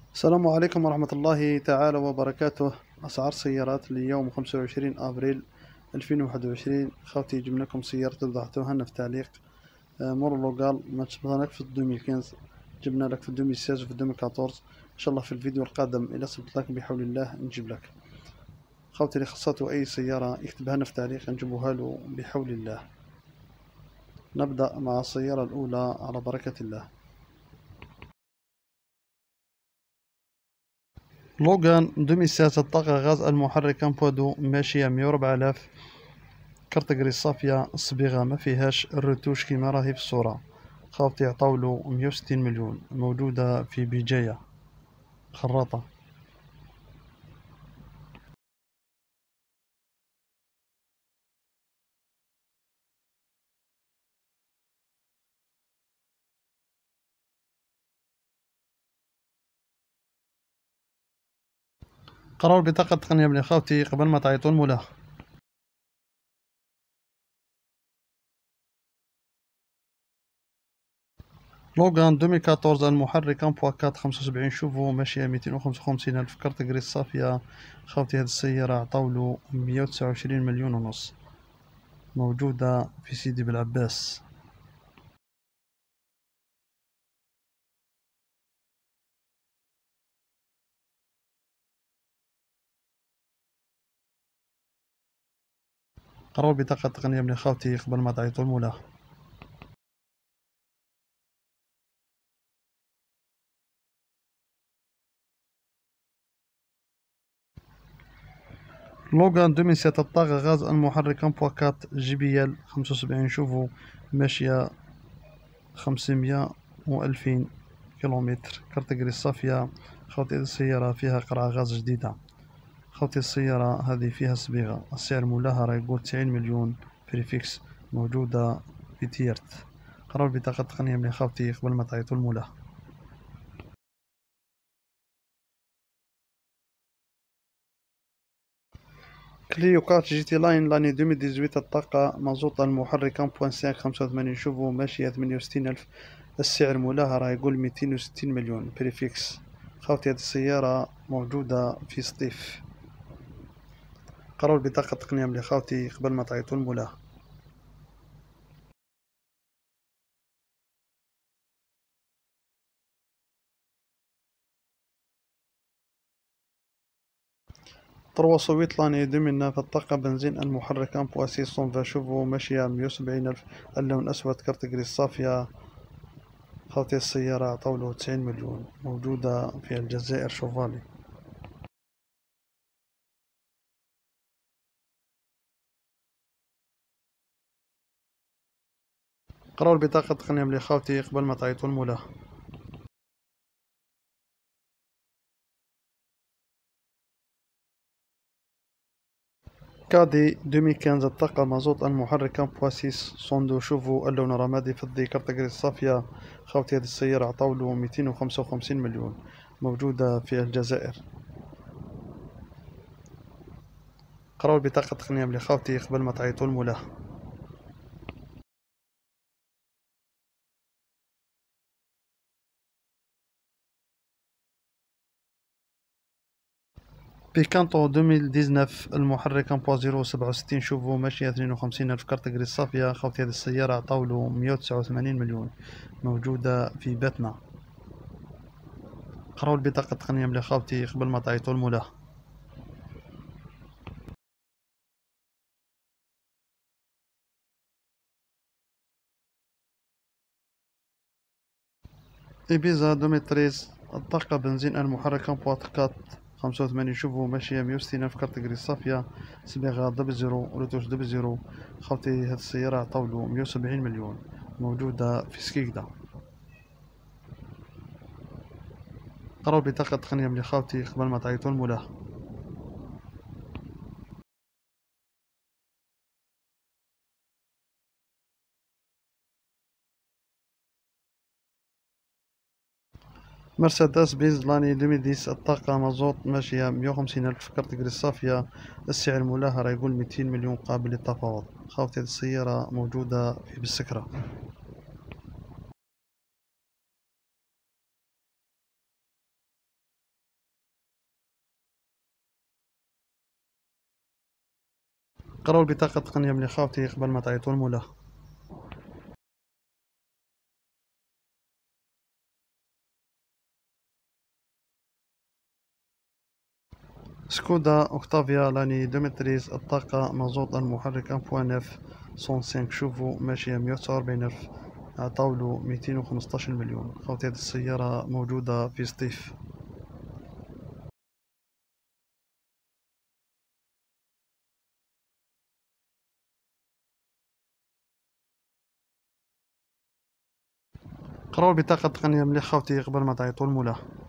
السلام عليكم ورحمة الله تعالى وبركاته. أسعار سيارات ليوم 25 أبريل 2021. خوتي جبنا لكم سيارة وضحتوها لنا في تعليق. مورلو قال ما تشبهناك في 2015، جبنا لك في 2016 وفي 2014. إن شاء الله في الفيديو القادم إذا صبت لك بحول الله نجيب لك. خوتي اللي خصته أي سيارة يكتبها لنا في تعليق نجيبوها له بحول الله. نبدأ مع السيارة الأولى على بركة الله. لوغان 2016 الطاقة غاز المحرك امبودو ماشية 104,000. كارتجري صافية الصبيغة ما فيهاش الرتوش كيما راهي في الصورة. خاوتي عطاولو 160 مليون، موجودة في بجاية خراطة. قراو البطاقة التقنية بلي خاوتي قبل ما تعيطون مولاها. لوغان 2014 المحرك امبوا 475 شوفو ماشية 255 ألف. كارتجري صافية. خاوتي هاد السيارة عطاولو 129 مليون ونص، موجودة في سيدي بالعباس. قراو البطاقة التقنية بلي خاوتي قبل ما تعيطون مولاها. لوغان 2007 الطاقة غاز المحرك امبوا 4 جي بي ال 75 شوفو ماشية 500 و2000 كيلومتر. كارتجري صافية. خوتي السيارة فيها قرعة غاز جديدة. خوتي السيارة هذه فيها صبيغة. السعر مولاها راه يقول 90 مليون بريفيكس، موجودة في تيرت. قراو البطاقة التقنية من خوتي قبل ما تعيطوا المولاها. كليو كارت جي تي لاين لاني 2018 الطاقة مازوطة المحرك 1.5 85 شوفو ماشية 68 ألف. السعر مولاها راه يقول 260 مليون بريفيكس. خاوتي هاد السيارة موجودة في سطيف. قراو البطاقة التقنية ملي خاوتي قبل ما تعيطوا المولاها. طروا سويت لاني 2009 الطاقة بنزين المحرك 1.6 شوفو ماشية 170 ألف. اللون أسود. كارتجري صافية. خوتي السيارة عطاولو 90 مليون، موجودة في الجزائر شوفالي. قراو البطاقة التقنية ملي خاوتي قبل ما تعيطوا المولاها. كادي 2015 الطاقة مازوت المحرك 1.6 صندو شوفو اللون رمادي فضي. كارتجري الصافية. خاوتي هذه السيارة عطاولو 255 مليون، موجودة في الجزائر. قراو البطاقة التقنية ملي خاوتي قبل ما تعيطوا المولاها. بيكانتو 2019 المحرك 1.067 شوفو ماشية 52 ألف. كارتجري الصافية. خاوتي هذه السيارة عطاولو 189 مليون، موجودة في باتنا. قراو البطاقة التقنية ملي خاوتي قبل ما تعيطوا المولاها. إبيزا 2013 الطاقة بنزين المحرك 1.4 85 شوفو ماشية 160 ألف. كارتجري صافية. صباغة دبل زيرو، رتوش دبل زيرو. خاوتي هاد السيارة عطاولو 170 مليون، موجودة في سكيكدا. قراو البطاقة التقنية ملي خاوتي قبل ما تعيطوا المولاها. مرسيدس بيز لاني 2010 الطاقة مازوت ماشية 150 ألف. كارتجري الصافية. السعر مولاها راه يقول 200 مليون قابل للتفاوض. خاوتي هاد السيارة موجودة في بالسكرة. قراو البطاقة التقنية ملي خاوتي قبل ما تعيطوا المولاه. سكودا اوكتافيا لاني 2013 الطاقة مازوت المحرك 1.9 105 شوفو ماشية 149 ألف، عطاولو 215 مليون. خاوتي هاد السيارة موجودة في سطيف. قراو البطاقة التقنية ملي خاوتي قبل ما تعيطوا المولاه.